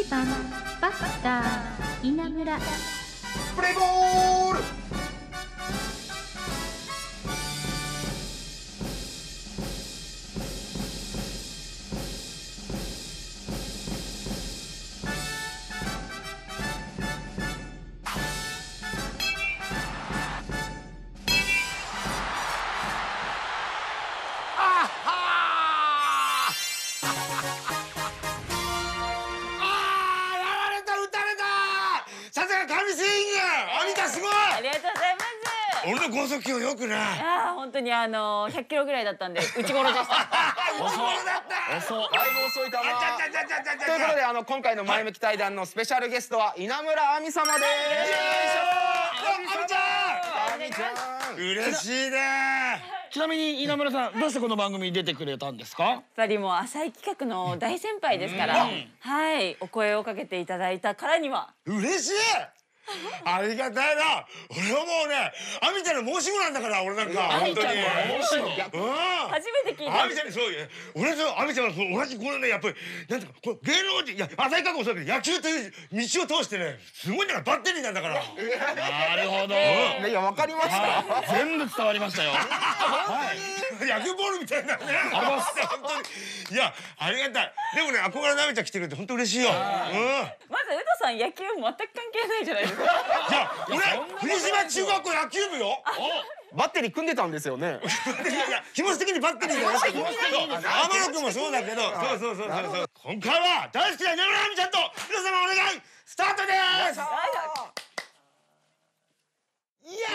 1番バッター稲村。 プレイボール。俺の剛速球よくない。 本当に100キロぐらいだったんで内頃でした。 内頃だった。 遅い。だいぶ遅いかな。ということで今回の前向き対談のスペシャルゲストは稲村亜美様です。 亜美ちゃん。嬉しいね。 ちなみに稲村さんどうしてこの番組に出てくれたんですか？ やっぱりもう浅井企画の大先輩ですから、はい、お声をかけていただいたからには嬉しい。ありがたいな。俺はもうね、亜美ちゃんの申し子なんだから俺なんか本当に。 初めて聞いた。 亜美ちゃんにそう俺と亜美ちゃんは同じこのねやっぱりなんていうかこの芸能人浅井加工そうだけど野球という道を通してねすごいんだからバッテリーなんだから。 なるほど。 いやわかりました。 全部伝わりましたよ。 野球ボールみたいなね。本当にいやありがたい。でもね憧れの亜美ちゃん来てくれて本当嬉しいよ。 まずウドさん野球全く関係ないじゃないですか。 じゃあ俺藤島中学校野球部よ。 バッテリー組んでたんですよね。 いや気持ち的にバッテリーだよ。天野君もそうだけどそう今回は大好きな稲村亜美ちゃんと皆様お願いスタートです。いや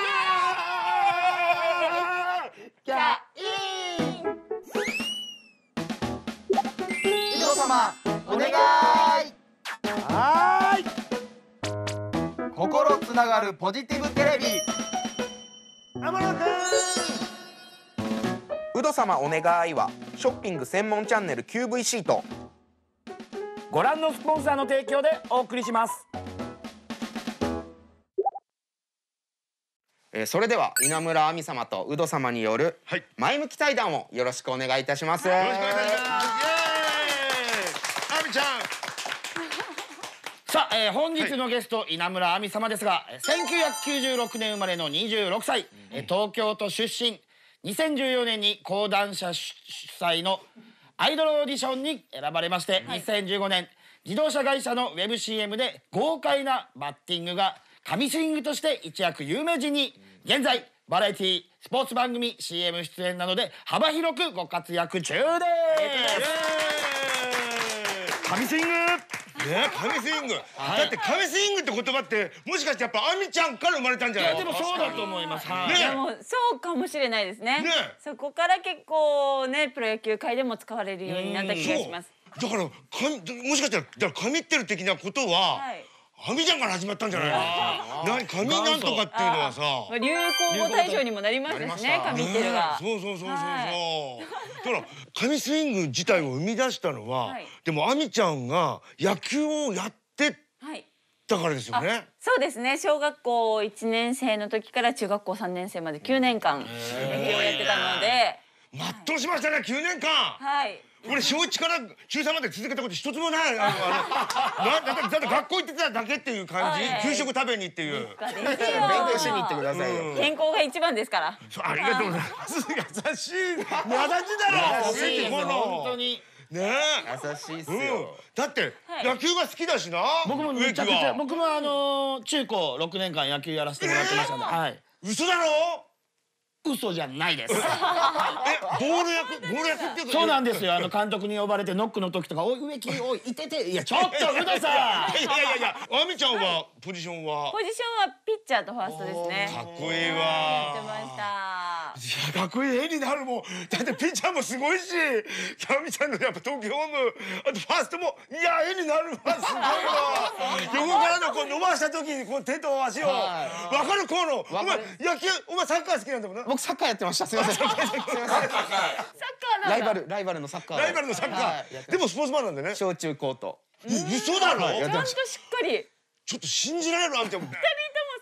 キャイン伊藤様お願い。 はい。 心つながるポジティブテレビ。 天野君。 ウド様お願いはショッピング専門チャンネル QV シート。 ご覧のスポンサーの提供でお送りします。 それでは稲村亜美様とウド様による前向き対談をよろしくお願いいたします。 よろしくお願いします。イエーイ。亜美ちゃん。 さあ、本日のゲスト稲村亜美様ですが、1996年生まれの26歳、東京都出身。2014年に講談社主催のアイドルオーディションに選ばれまして、2015年自動車会社のウェブ CM で豪快なバッティングが神スイングとして一躍有名人に。現在バラエティスポーツ番組 CM 出演などで幅広くご活躍中です。神スイング。 神スイング。だって神スイングって言葉ってもしかしてやっぱ亜美ちゃんから生まれたんじゃない？ でもそうだと思います。 でもそうかもしれないですね。そこから結構ねプロ野球界でも使われるようになった気がします。 だからもしかしたら神ってる的なことは亜美ちゃんから始まったんじゃないの？何神なんとかっていうのはさ流行語大賞にもなりましたしね、神ってるが。 そうだから神スイング自体を生み出したのはでも亜美ちゃんが野球をやってたからですよね。 そうですね。小学校1年生の時から中学校3年生まで9年間野球をやってたので。 全うしましたね9年間。 はい。 俺小1から中3まで続けたこと一つもない。だって学校行ってただけっていう感じ。給食食べにっていう。 勉強しに行ってくださいよ。 健康が一番ですから。 ありがとうございます。優しい。優しいだろ。 優しい本当に。 ね優しいっすよ。 だって野球が好きだしな。 僕もめちゃくちゃ僕も中高6年間野球やらせてもらってましたんで。はい。 嘘だろ？ 嘘じゃないです。 ボール役っていうか。 そうなんですよ。監督に呼ばれてノックの時とかおい植木おいいてていやちょっとウドさん。いや亜美ちゃんはポジションはピッチャーとファーストですね。 かっこいいわ。 やってました。 いやかっこいい絵になるもん。だってピッチャーもすごいし亜美ちゃんのやっぱ投球フォームあとファーストもいや絵になるわすごいわ。横からのこう伸ばした時にこう手と足を分かるこのお前野球お前サッカー好きなんだもんな。 僕サッカーやってました。すみません。ライバルのサッカー。 でもスポーツマンなんでね。 小中高と。 嘘だろ。 ちゃんとしっかり。 ちょっと信じられるあんちゃん。 2人ともスポーツ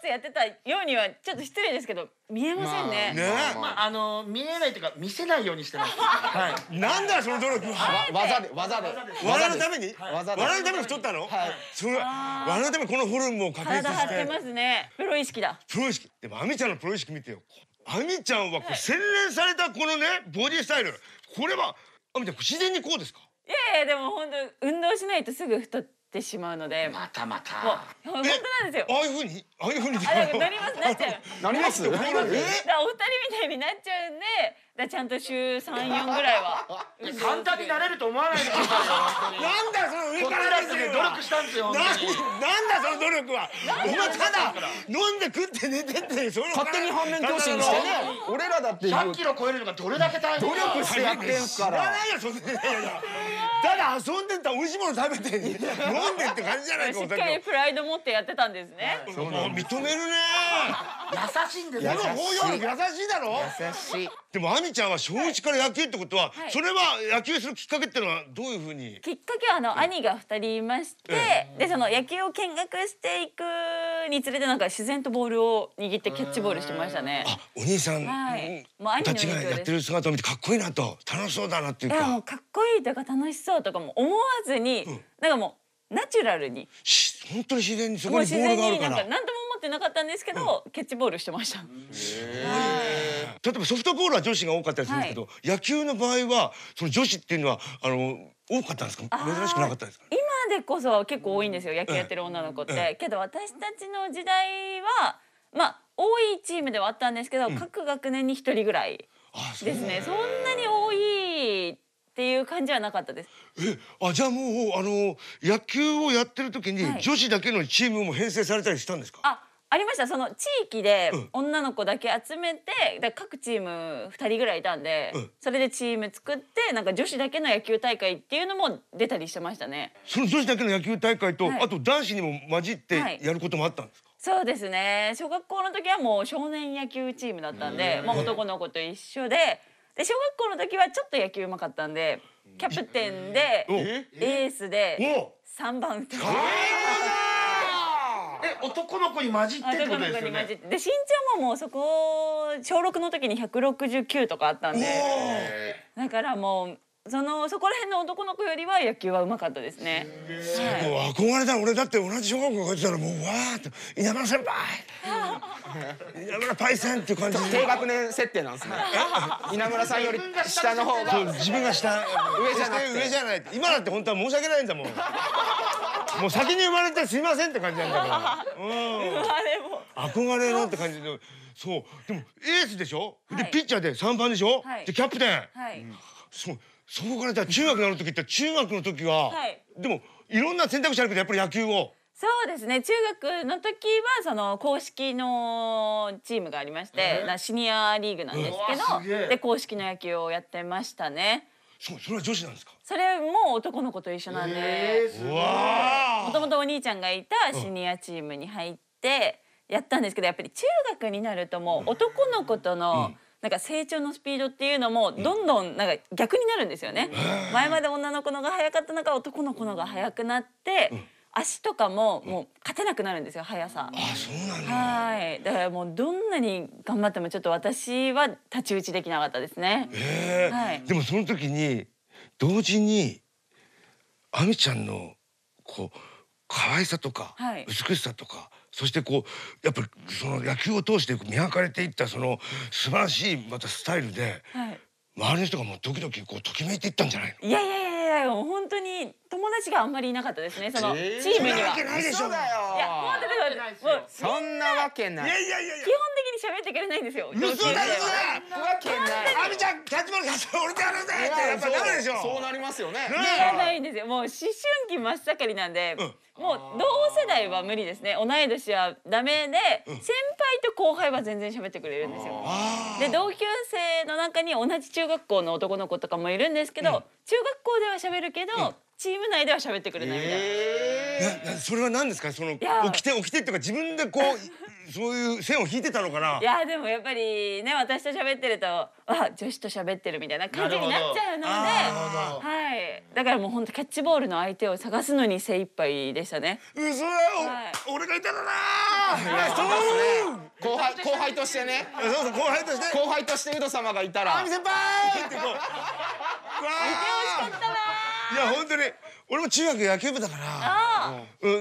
やってたようにはちょっと失礼ですけど見えませんね。 見えないというか見せないようにしてます。はい。 なんだその努力は。 技で技で。 笑うために？ 技で。 笑うために太ったの？はい。笑うためにこのフォルムを確立して。 体張ってますね。プロ意識だ。 プロ意識。でも亜美ちゃんのプロ意識見てよ。亜美ちゃんは洗練されたこのねボディスタイル。これは亜美ちゃん自然にこうですか？ いやいやでも本当運動しないとすぐ太ってしまうので。 またまた。 本当なんですよ。 ああいう風に？ああいう風に。 なりますなっちゃう。 なります？ お二人みたいになっちゃうんで、ちゃんと週3、4ぐらいは。 簡単になれると思わないでくださいよ。 なんだその上からですよ。 努力したんですよ。 なんだその努力は。お前ただ飲んで食って寝てってそれ勝手に反面教師にしてね。俺らだって 100キロ超えるのがどれだけ大変。 努力してやってんすから。 知らないよそんな。ただ遊んでた美味しいもの食べて飲んでって感じじゃないか。 しっかりプライド持ってやってたんですね。 認めるね。 優しいんですよ。 この包容力優しいだろ。 優しい。 でも亜美ちゃんは小1から野球ってことは、それは野球するきっかけってのはどういうふうに？ きっかけは兄が2人いまして、でその野球を見学していくにつれてなんか自然とボールを握ってキャッチボールしてましたね。 あ、お兄さんたちがやってる姿を見てかっこいいなと楽しそうだなっていうか。 いやもうかっこいいとか楽しそうとかも思わずに、なんかもうナチュラルに本当に自然にそこにボールがあるから。 なんとも思ってなかったんですけど、キャッチボールしてました。 例えばソフトボールは女子が多かったりするんですけど、野球の場合はその女子っていうのは多かったんですか？珍しくなかったですか？ 今でこそ結構多いんですよ、野球やってる女の子って。けど私たちの時代はまあ多いチームではあったんですけど、各学年に1人ぐらいですね。そんなに多いっていう感じはなかったです。 じゃあもう野球をやってる時に女子だけのチームも編成されたりしたんですか？ ありました。その地域で女の子だけ集めて、各チーム2人ぐらいいたんで、それでチーム作ってなんか女子だけの野球大会っていうのも出たりしてましたね。 その女子だけの野球大会と、あと男子にも混じってやることもあったんですか？ そうですね。小学校の時はもう少年野球チームだったんで、男の子と一緒で、小学校の時はちょっと野球うまかったんで、キャプテンでエースで3番打ってました。 男の子に混じってってことですよね。 で身長ももうそこ小6の時に169とかあったんで、だからもうそこら辺の男の子よりは野球はうまかったですね。 もう憧れた。俺だって同じ小学校通ってたらもうわーって稲村先輩稲村パイセンっていう感じで低学年設定なんですね。稲村さんより下の方が自分が下上じゃない。今だって本当は申し訳ないんだもん。もう先に生まれてすいませんって感じなんだから。憧れのって感じで。そう。でもエースでしょ。でピッチャーで3番でしょ。でキャプテン。そこからじゃあ中学になる時って中学の時はでもいろんな選択肢あるけどやっぱり野球を。 そうですね。中学の時はその公式のチームがありまして、シニアリーグなんですけど、で公式の野球をやってましたね。 それは女子なんですか？ それも男の子と一緒なんで、もともとお兄ちゃんがいたシニアチームに入ってやったんですけど、やっぱり中学になるともう男の子とのなんか成長のスピードっていうのもどんどんなんか逆になるんですよね。前まで女の子のが速かったのが男の子のが速くなって、足とかももう勝てなくなるんですよ、速さ。 そうなんだ。 はい。だからもうどんなに頑張ってもちょっと私は太刀打ちできなかったですね。 でもその時に同時に亜美ちゃんのこう可愛さとか美しさとか、そしてこうやっぱりその野球を通して磨かれていったその素晴らしいまたスタイルで、周りの人がもうドキドキこうときめいていったんじゃないの？ いやもう本当に友達があんまりいなかったですね。そのチームには。 そうだよ。 いや本当にそんなわけない。 基本的に喋ってくれないんですよ。 嘘だ嘘だ。 わけない。 亜美ちゃんキャッチボール俺とやるぜってやっぱダメでしょ。 そうなりますよね。 ないんですよ。もう思春期真っ盛りなんで、もう同世代は無理ですね。同い年はダメで、先輩と後輩は全然喋ってくれるんですよ。で同級生の中に同じ中学校の男の子とかもいるんですけど、中学校では喋るけど、チーム内では喋ってくれないみたいな。 それは何ですか？その起きてっていうか自分でこうそういう線を引いてたのかな。 いやでもやっぱりね、私と喋ってると女子と喋ってるみたいな感じになっちゃうので、はい。 だからもう本当キャッチボールの相手を探すのに精一杯でしたね。 嘘だよ、俺がいたらな後輩としてね、 そうそう、後輩としてウド様がいたら亜美先輩ってこう、うわ惜しかったな。 いや本当に俺も中学野球部だから、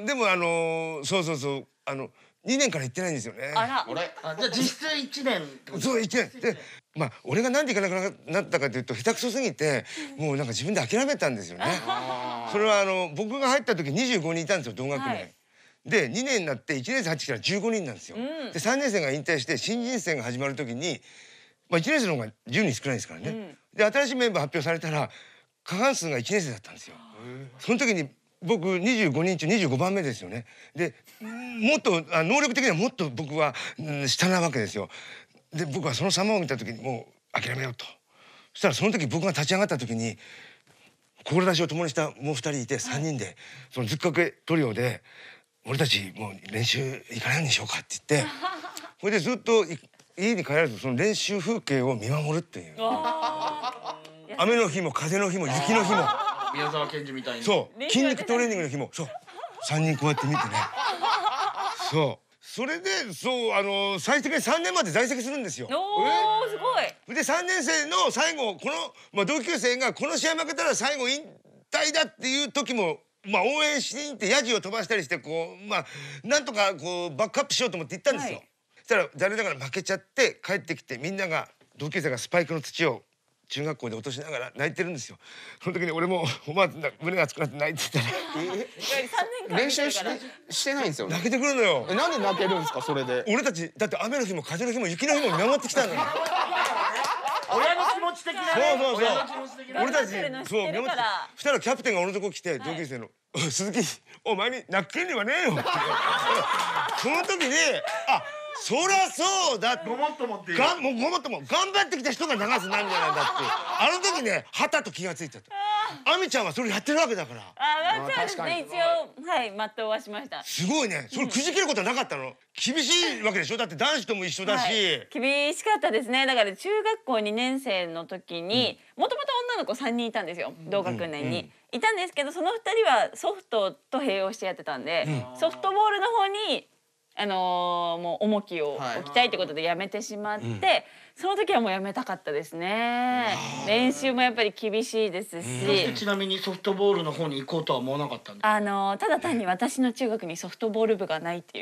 でもそう2年から行ってないんですよね。 あら。 じゃあ実質1年。 そう1年で、まあ俺がなんで行かなくなったかというと、下手くそすぎてもうなんか自分で諦めたんですよね。それは僕が入った時25人いたんですよ、同学年。で2年になって1年生入ってきたら15人なんですよ。で3年生が引退して新人戦が始まる時に、1年生の方が10人少ないですからね。で新しいメンバー発表されたら過半数が1年生だったんですよ。その時に僕25人中25番目ですよね。でもっと能力的にはもっと僕は下なわけですよ。で僕はその様を見た時にもう諦めようと。そしたらその時僕が立ち上がった時に志を共にしたもう2人いて3人でそのずっかけトリオで俺たちもう練習行かないようにしようかって言ってそれでずっと家に帰らずその練習風景を見守るっていう。雨の日も風の日も雪の日も宮沢賢治みたいに。 そう筋肉トレーニングの日もそう3人こうやって見てね。そうそれで最終的に3年まで在籍するんですよ。 おーすごい。 で3年生の最後この、同級生がこの試合負けたら最後引退だっていう時も、応援しに行ってヤジを飛ばしたりしてなんとかバックアップしようと思って行ったんですよ。そしたら残念ながら負けちゃって帰ってきてみんなが同級生がスパイクの土を中学校で落としながら泣いてるんですよ。その時に俺も思わず胸が熱くなって泣いてたら練習してないんですよね。 泣けてくるのよ。 なんで泣けるんですかそれで。 俺たちだって雨の日も風の日も雪の日も見守ってきたのよ。 親の気持ち的なね。 そう親の気持ち的な。 俺たち頑張ってるの知そうってるからそしたらキャプテンが俺のとこ来て同級生の「鈴木お前に泣く権利はねえよ」ってその時にそりゃそうだってごもっともっていう。 もうごもっとも頑張ってきた人が流す涙なんだっての時ねはたと気がついたと。亜美ちゃんはそれやってるわけだからそうですね。一応全うはしました。 すごいね。それくじけることはなかったの？厳しいわけでしょ。だって男子とも一緒だし、 厳しかったですね。だから中学校2年生の時にもともと女の子3人いたんですよ、同学年に。いたんですけどその2人はソフトと併用してやってたんで、ソフトボールの方にもう重きを置きたいってことでやめてしまって、その時はもうやめたかったですね。練習もやっぱり厳しいですし。 ちなみにソフトボールの方に行こうとは思わなかったんですただ単に私の中学にソフトボール部がないっていう。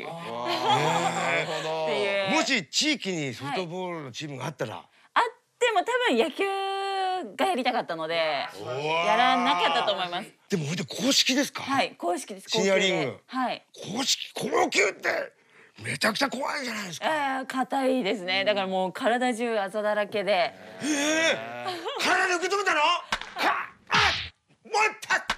もし地域にソフトボールのチームがあったら、 あっても多分野球がやりたかったのでやらなかったと思います。 でもほんで公式ですか？ はい、公式です。 シニアリーグ。 はい。 公式高級ってめちゃくちゃ怖いじゃないですか。 硬いですね。だからもう体中あざだらけで。 体で受け止めたの？もう一発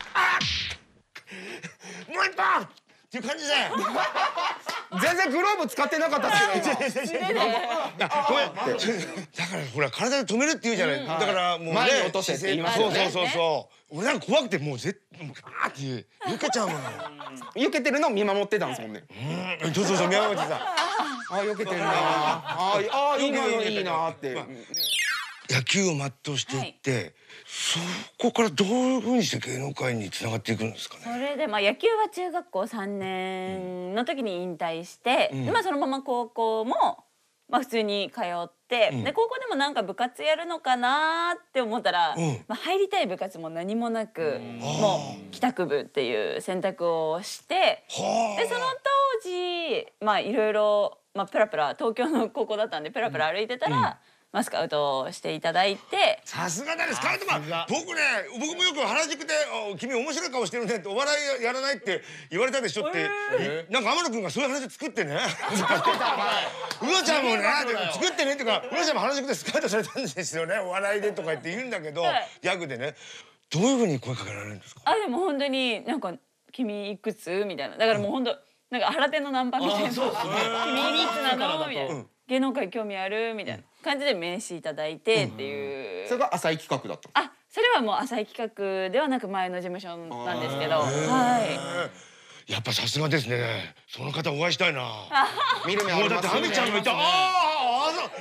もう一発っていう感じで。 全然グローブ使ってなかったですけど今。 だからほら体で止めるって言うじゃない。だからもうね前に落とせって言いますよね。 そう俺なんか怖くてもうって避けちゃうもの。 避けてるのを見守ってたんですもんね。 そう宮本さん。 避けてるな。今のいいなって。 野球を全うしていって、そこからどういう風にして芸能界に繋がっていくんですかね。 それで野球は中学校3年の時に引退して、そのまま高校も普通に通って、で高校でもなんか部活やるのかなって思ったら、入りたい部活も何もなく、もう帰宅部っていう選択をして、でその当時いろいろプラプラ東京の高校だったんでプラプラ歩いてたら。スカウトしていただいて。 さすがだね。スカウト僕もよく原宿で君面白い顔してるねってお笑いやらないって言われたでしょってなんか天野くんがそういう話作ってね。うのちゃんもね作ってねってかうのちゃんも原宿でスカウトされたんですよねお笑いでとか言って言うんだけどギャグでね。どういうふうに声かけられるんですか？ でも本当になんか君いくつみたいな。だからもう本当なんか原手のナンパみたいな。君いくつなのみたいな。芸能界興味あるみたいな感じで名刺いただいてっていう。 それが浅い企画だった。 それはもう浅い企画ではなく前の事務所なんですけど。 やっぱさすがですね。その方お会いしたいな。 見る目ありますね。 だって亜美ちゃんがいた。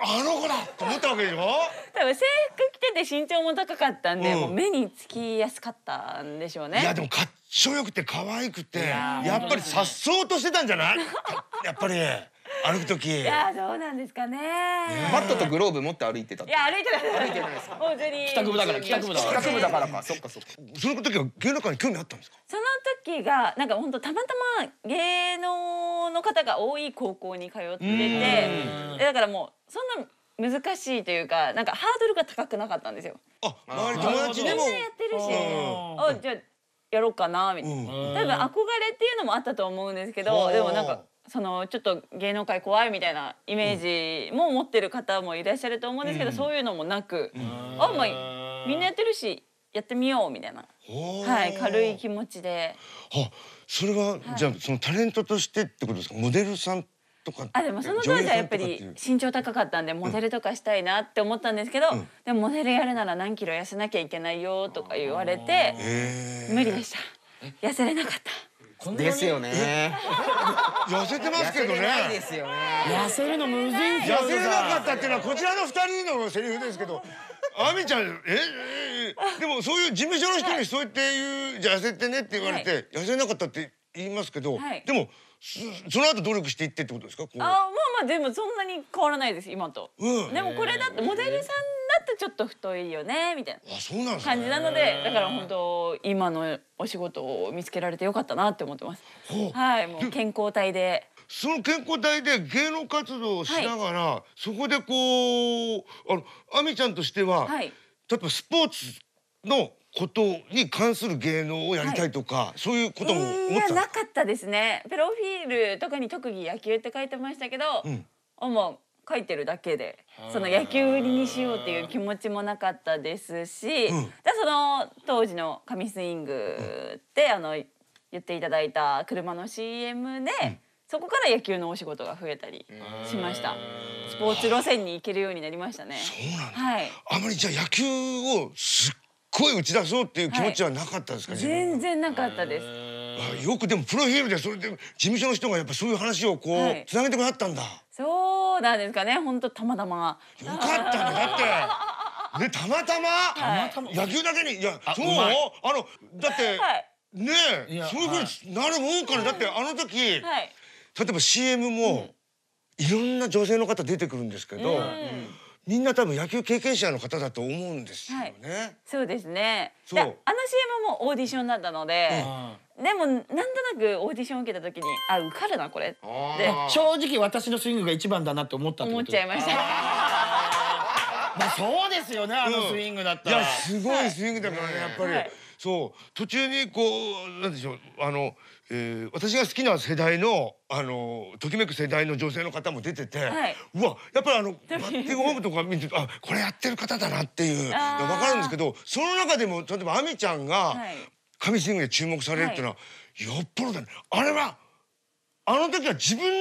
あの子だと思ったわけでしょ。 多分制服着てて身長も高かったんで、もう目につきやすかったんでしょうね。 いやでもかっちょよくて可愛くてやっぱり颯爽としてたんじゃない？やっぱり歩く時。 いやどうなんですかね。 バットとグローブ持って歩いてたって。 いや歩いてない。 歩いてないですか。 本当に帰宅部だから帰宅部だから帰宅部だからか。そっかそっか。 その時は芸能界に興味あったんですか？ その時がなんか本当たまたま芸能の方が多い高校に通ってて、だからもうそんな難しいというかなんかハードルが高くなかったんですよ。 あ、周り友達でも。 みんなやってるし、あじゃあやろうかなみたいな。多分憧れっていうのもあったと思うんですけど、でもなんかそのちょっと芸能界怖いみたいなイメージも持ってる方もいらっしゃると思うんですけど、そういうのもなく、あまあみんなやってるしやってみようみたいな、はい軽い気持ちで。 あ、それはじゃあそのタレントとしてってことですか？モデルさんとか。 あでもその当時はやっぱり身長高かったんでモデルとかしたいなって思ったんですけど、でもモデルやるなら何キロ痩せなきゃいけないよとか言われて無理でした。痩せれなかった。 ですよね。 痩せてますけどね。 ないですよね。 痩せるのむずいんすよ。 痩せれなかったっていうのはこちらの二人のセリフですけど、あみちゃんでもそういう事務所の人にそうやって言うじゃあ痩せてねって言われて痩せなかったって言いますけど、でもその後努力していってってことですか？ まあでもそんなに変わらないです今と。でもこれだってモデルさんだってちょっと太いよねみたいな感じなので、だから本当今のお仕事を見つけられてよかったなって思ってます。はい、もう健康体で。 その健康体で芸能活動をしながら、そこでこうあみちゃんとしては、例えばスポーツのことに関する芸能をやりたいとか、そういうことも思ってた？ いやなかったですね。プロフィールとかに特技野球って書いてましたけど、もう書いてるだけでその野球売りにしようっていう気持ちもなかったですし、その当時の神スイングって言っていただいた車の CM で、そこから野球のお仕事が増えたりしました。スポーツ路線に行けるようになりましたね。 そうなんだ。 はい。 あまりじゃあ野球をすっごい打ち出そうっていう気持ちはなかったですか？ 全然なかったです。 よくでもプロフィールでそれで事務所の人がやっぱそういう話をこうつなげてくださったんだ。 そうなんですかね。本当たまたま。 よかったね。だってね、たまたま野球だけにそうだってねそういうふうになるもんから。だってあの時例えば CM もいろんな女性の方出てくるんですけど、みんな多分野球経験者の方だと思うんですよね。 そうですね。でCM もオーディションだったので、でもなんとなくオーディション受けた時に受かるなこれって正直私のスイングが一番だなって思ったってこと？ 思っちゃいました。 まあそうですよね、あのスイングだったら。 いやすごいスイングだからね、やっぱり。そう途中にこうなんでしょう私が好きな世代のときめく世代の女性の方も出てて、うわやっぱりバッティングフォームとか見てこれやってる方だなっていうの分かるんですけど、その中でも例えばあみちゃんが神スイングで注目されるっていうのはよっぽどだね。あれはあの時は自分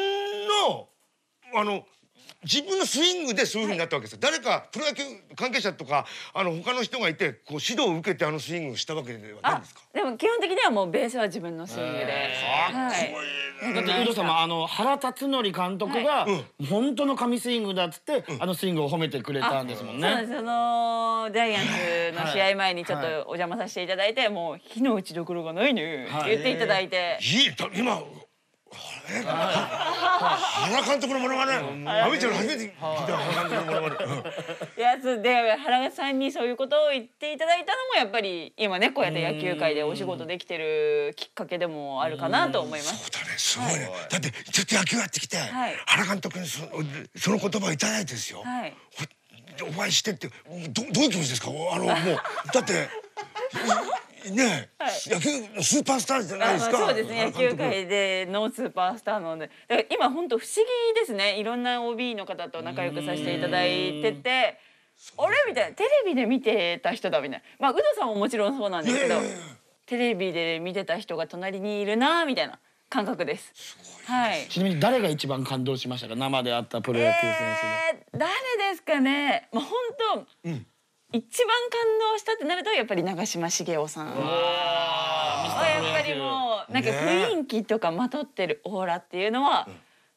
のスイングでそういう風になったわけですよ。誰かプロ野球関係者とか他の人がいてこう指導を受けてスイングをしたわけではないんですか？ でも基本的にはもうベースは自分のスイングで。 かっこいいね。 だってウド様原辰徳監督が本当の神スイングだっつってスイングを褒めてくれたんですもんね。 そのジャイアンツの試合前にちょっとお邪魔させていただいて、もう火の打ちどころがないねって言っていただいて。 今原監督のものまね、あみちゃん初めて聞いた原監督のものまね。 いやで原さんにそういうことを言っていただいたのもやっぱり今ねこうやって野球界でお仕事できてるきっかけでもあるかなと思います。 そうだね、すごいね。だってちょっと野球やってきて原監督にその言葉をいただいてですよ。お会いしてってどういう気持ちですか？もうだってね野球のスーパースターじゃないですか。 そうですね、野球界でのスーパースターなので、だから今本当不思議ですね。いろんな OB の方と仲良くさせていただいてて、あれみたいな、テレビで見てた人だみたいな。ウドさんももちろんそうなんですけど、テレビで見てた人が隣にいるなみたいな感覚です。はい。 ちなみに誰が一番感動しましたか？生で会ったプロ野球選手で。 誰ですかね。本当。一番感動したってなるとやっぱり長嶋茂雄さん。やっぱりもうなんか雰囲気とかまとってるオーラっていうのは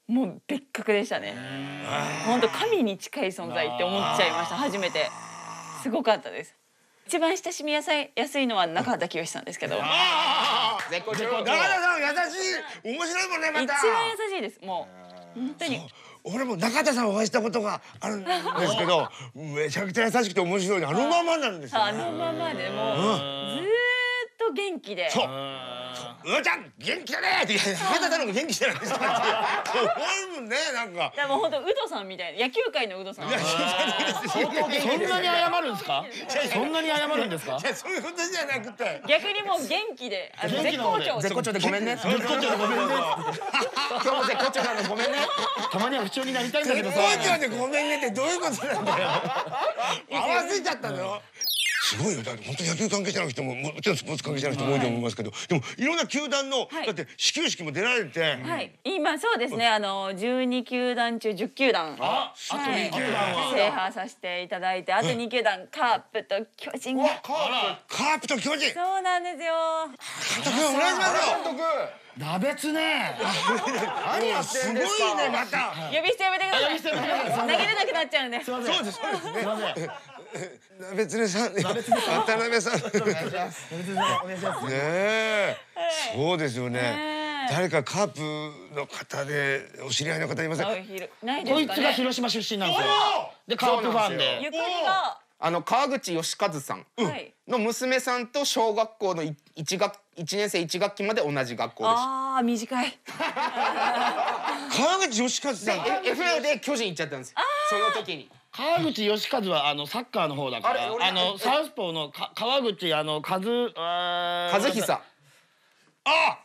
もう別格でしたね。本当神に近い存在って思っちゃいました。初めてすごかったです。一番親しみやすいのは中畑清さんですけど、 絶好調。 中田さん優しい、面白いもんねまた。 一番優しいです。もう本当に。 俺も中田さんお会いしたことがあるんですけど、めちゃくちゃ優しくて面白い、あのままなんですよね。 あのままでもうずーっと元気で。 そう。うーちゃん元気だねって、いや中田さんの方が元気じゃないですかって思うもんね、なんか。 でも本当ウドさんみたいな、野球界のウドさん。 いやそんなに謝るんですか？そんなに謝るんですか？ いやそういうことじゃなくて。 逆にもう元気で、絶好調。 絶好調でごめんね。 絶好調でごめんね。 今日も絶好調なのごめんね。 たまには不調になりたいんだけど絶さ。 好調でごめんねってどういうことなんだよ。合わせちゃったのよ。すごいよ。だって本当野球関係者の人ももちろんスポーツ関係者の人も多いと思いますけど、でもいろんな球団のだって始球式も出られて、 はい、今そうですね、12球団中10球団、 あと2球団は制覇させていただいて、あと2球団カープと巨人が。 カープと巨人。 そうなんですよ。 監督お願いしますよ。 鍋つね。 何やってすごいんですか。 ねまた。 呼び捨てやめてください。投げれなくなっちゃうんで。 そうですそうですね。 すいません。 鍋つねさん、渡辺さん。 お願いします。 ねえ、そうですよね。誰かカープの方でお知り合いの方いません？ ないですかね。 こいつが広島出身なんですよ。でカープファンで。 ゆかりが。 川口義和さんの娘さんと小学校の1年生1学期まで同じ学校でした。 ああ短い。 川口義和さん。 FA で巨人行っちゃったんですよ。その時に。 川口義和はサッカーの方だから、サウスポーの川口和久。 あ、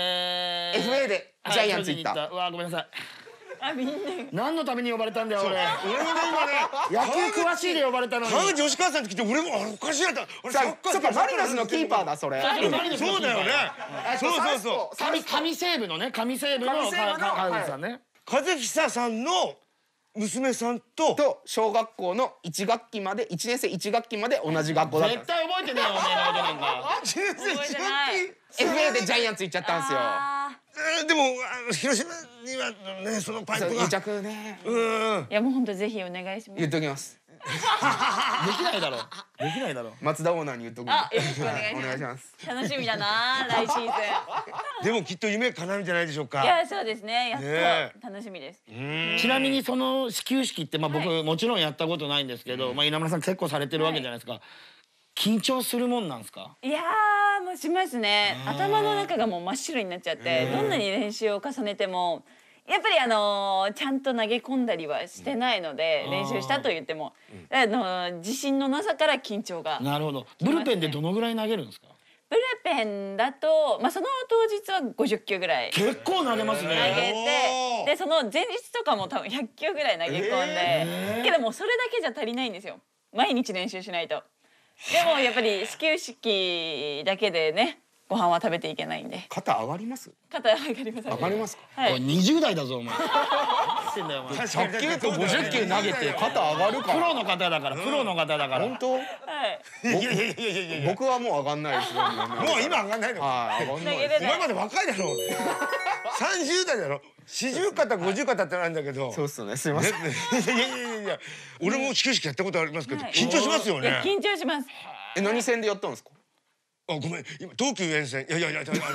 FA でジャイアンツ行った。 うわごめんなさい。 あみんな。 何のために呼ばれたんだよ俺。 俺もね今ね。 野球詳しいで呼ばれたのに。 川口義和さんって聞いて俺もおかしいなと。 そっかマリナスのキーパーだそれ。 そうだよね。そうそう。 上西部のね川口さんね。 和久さんの娘さんと小学校の1学期まで1年生1学期まで同じ学校だったんです。 絶対覚えてねえよおめえのことなんか。 覚えてない。 FA でジャイアンツ行っちゃったんですよ。 でも広島にはねそのパイプが癒着ね。 いやもう本当ぜひお願いします。 言っときます。 できないだろ。できないだろ。 松田オーナーに言っとく。よよろしくお願いします。楽しみだな来シーズン。 でもきっと夢叶うんじゃないでしょうか。 いやそうですね、やっと楽しみです。 ちなみにその始球式って僕もちろんやったことないんですけど、稲村さん結構されてるわけじゃないですか。緊張するもんなんですか？ いやもうしますね。頭の中がもう真っ白になっちゃって、どんなに練習を重ねてもやっぱりちゃんと投げ込んだりはしてないので、練習したと言っても自信のなさから緊張が。 なるほど。ブルペンでどのぐらい投げるんですか？ ブルペンだとその当日は50球ぐらい結構投げます投げね。 て、でその前日とかも多分100球ぐらい投げ込んで、けどもうそれだけじゃ足りないんですよ。毎日練習しないと。でもやっぱり始球式だけでねご飯は食べていけないんで。 肩上がります？ 肩上がります。 上がりますか？ はい。 おい20代だぞお前。してんだよお前。 100球と50球投げて肩上がるかプら。 ロの方だからプロの方だから。 本当？ はい。 いや僕はもう上がんないですよ。 もう今上がんないの。 はい上がんない。 お前まで若いだろ。30代だろ。40肩50肩ってなんだけど。 そうっすね。すみません。 いや俺も始球式やったことありますけど緊張しますよね。 緊張します。 何戦でやったんですか？ あごめん今東急沿線いや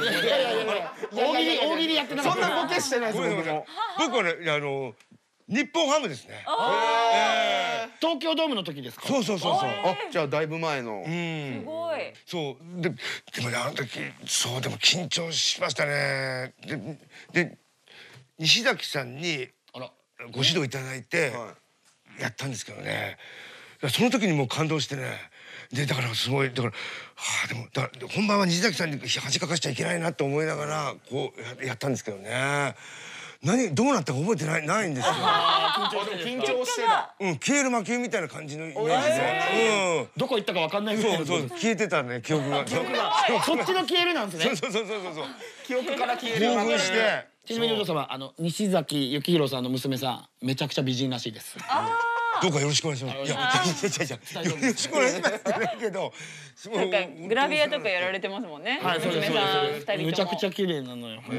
大喜利やってなかった。 そんなボケしてないです僕も。 僕はね日本ハムですね。 東京ドームの時ですか？ そう。 あじゃあだいぶ前の。 すごい。 そうでもねあの時そうでも緊張しましたね。で西崎さんにご指導いただいてやったんですけどね。その時にもう感動してね。でだからすごいでも本番は西崎さんに恥かかしちゃいけないなと思いながらこうやったんですけどね。どうなったか覚えてないんですよ。 緊張してた。 消える魔球みたいな感じのイメージで。 どこ行ったかわかんないぐらいの。 そう消えてたね記憶が。 そっちの消えるなんですね。 そう。 記憶から消える。 興奮して。 ちなみにお父様西崎幸弘さんの娘さんめちゃくちゃ美人らしいです。 どうかよろしくお願いします。いや、よろしくお願いしますってないけど。 なんかグラビアとかやられてますもんね。 はい、そうです。 娘さん2人とも。 めちゃくちゃ綺麗なのよ。本当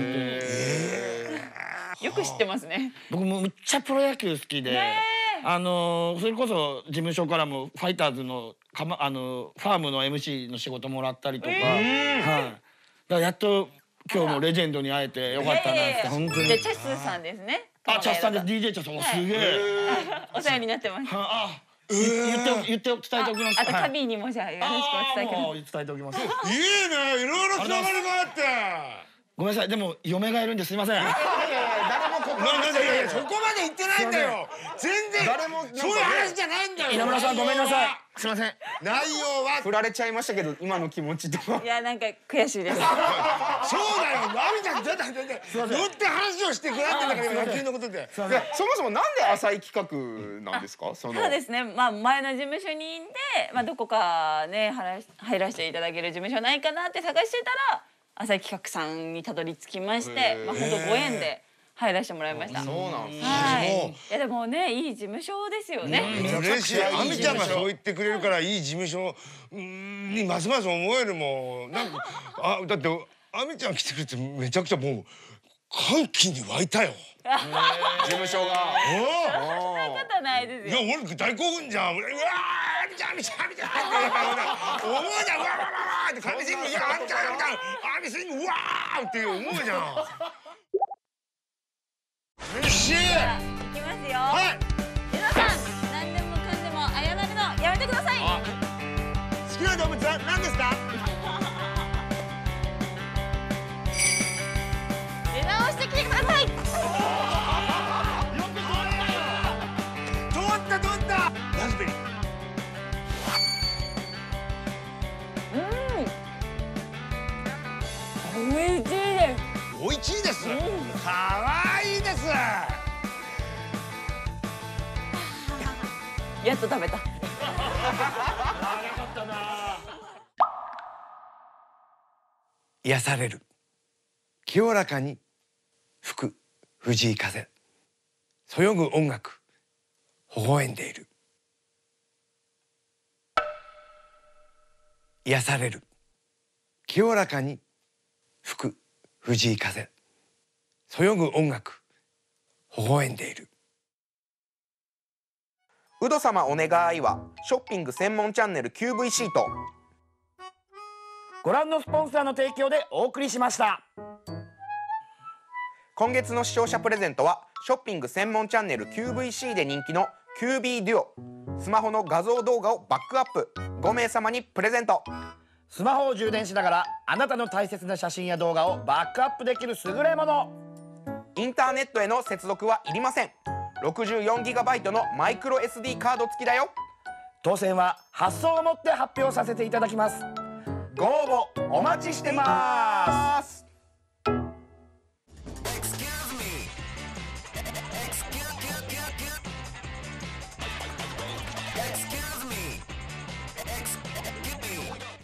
に。 よく知ってますね。 僕もめっちゃプロ野球好きで、それこそ事務所からもファイターズのファームの MC の仕事もらったりとか、はい。だからやっと今日もレジェンドに会えてよかったなって本当に。 でチェスさんですね。 あ、チャスさんです。DJ チャスさん、すげえ。 お世話になってます。 あ、言って伝えておきます。 あとカビにもじゃあよろしくお伝えください。 伝えておきます。いいね、いろいろつながりがあって。 ごめんなさい、でも嫁がいるんですいません。 誰もここそこまで言ってないんだよ。全然誰もそういう話じゃないんだよ。 稲村さんごめんなさい。すいません。 内容は振られちゃいましたけど今の気持ちとか。 いやなんか悔しいです。 そうだよ。あみちゃんだって乗って話をしてくれってんだから野球のことで。 そもそもなんで浅い企画なんですか。 そうですね。まあ前の事務所にいて、まあどこかね入らせていただける事務所ないかなって探してたら浅井企画さんにたどり着きまして、まあ本当ご縁で入らせてもらいました。 そうなんですね。 はい。いやでもねいい事務所ですよね。 嬉しい。あみちゃんがそう言ってくれるからいい事務所にますます思えるもん。なんかだってあみちゃん来てくれてめちゃくちゃもう歓喜に湧いたよ。 事務所が。 そんなことないですよ。 いや俺大興奮じゃん。うわあみちゃんあみちゃんあみちゃんって思うじゃん。うわわわわって神シングいやあみちゃんあみちゃんあみシングうわーって思うじゃん。よし。 いきますよ。はい。皆さん何でもかんでも謝るのやめてください。 好きな動物は何ですか。 出直してきてください。 通ったラズベリー。 美味しいです。 美味しいです。可愛いです。 やっと食べた。 癒される。清らかに吹く藤井風。そよぐ音楽。微笑んでいる。癒される。清らかに吹く藤井風。そよぐ音楽。微笑んでいる。 ウド様お願いはショッピング専門チャンネル QVC とご覧のスポンサーの提供でお送りしました。 今月の視聴者プレゼントはショッピング専門チャンネル QVC で人気の QB デュオスマホの画像動画をバックアップ5名様にプレゼント。 スマホを充電しながらあなたの大切な写真や動画をバックアップできる優れもの。 インターネットへの接続はいりません。64GB のマイクロ SD カード付きだよ。 当選は発送をもって発表させていただきます。ご応募お待ちしてます。